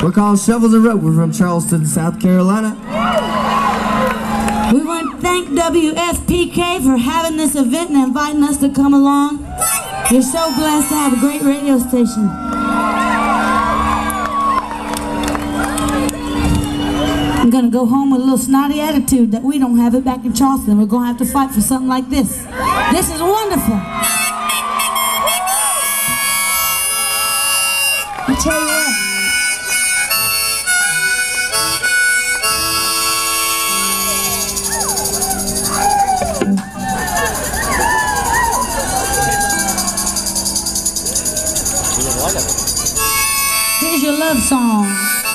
We're called Shovels and Rope. We're from Charleston, South Carolina. We want to thank WFPK for having this event and inviting us to come along. We're so blessed to have a great radio station. I'm going to go home with a little snotty attitude that we don't have it back in Charleston. We're going to have to fight for something like this. This is wonderful. I tell you what. Here's your love song.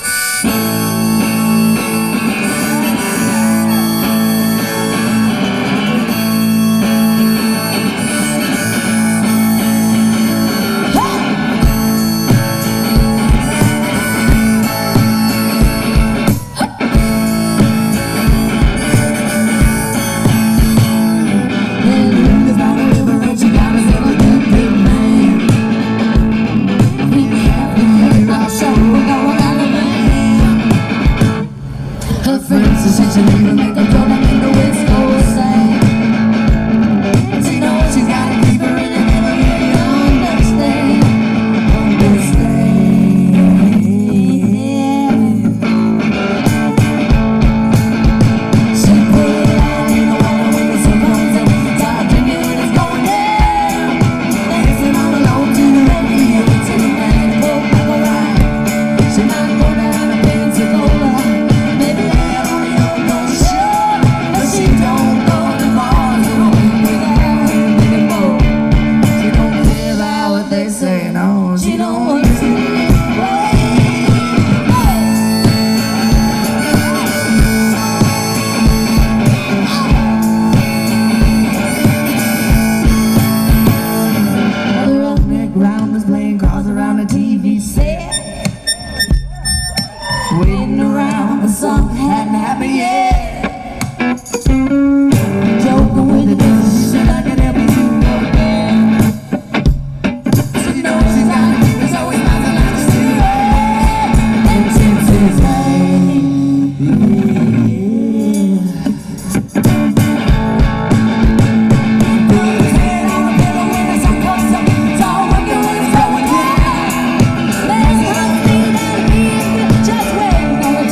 Waiting around for something hadn't happened yet. Joking with the business, should I get help you again? So you know she's got it, it's always nothing like to see it. And since it's put his head on the pillow when the sun comes up, it's all working when it's going down. Let's not think that we just wait.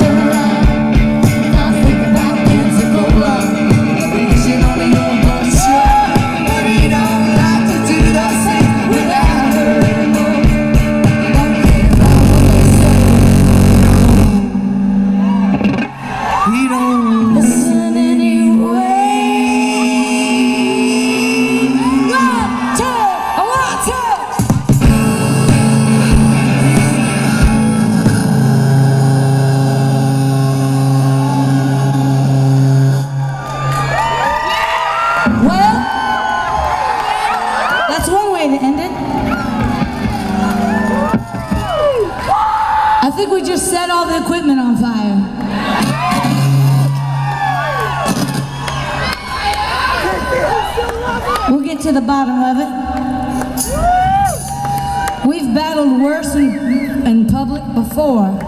Well, that's one way to end it. I think we just set all the equipment on fire. We'll get to the bottom of it. We've battled worse in public before.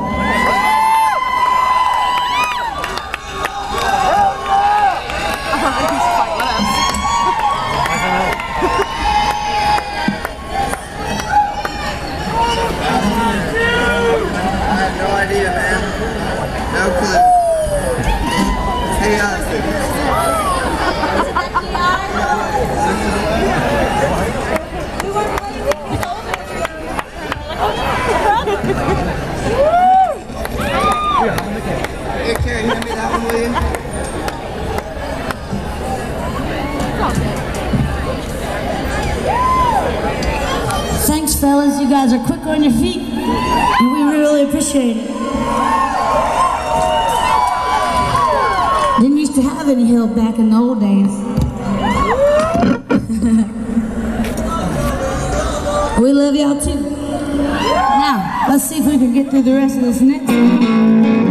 Hey, Karen, hand me that one, will you? Thanks, fellas. You guys are quick on your feet, and we really appreciate it. Didn't used to have any help back in the old days. We love y'all too. Now, let's see if we can get through the rest of this next one.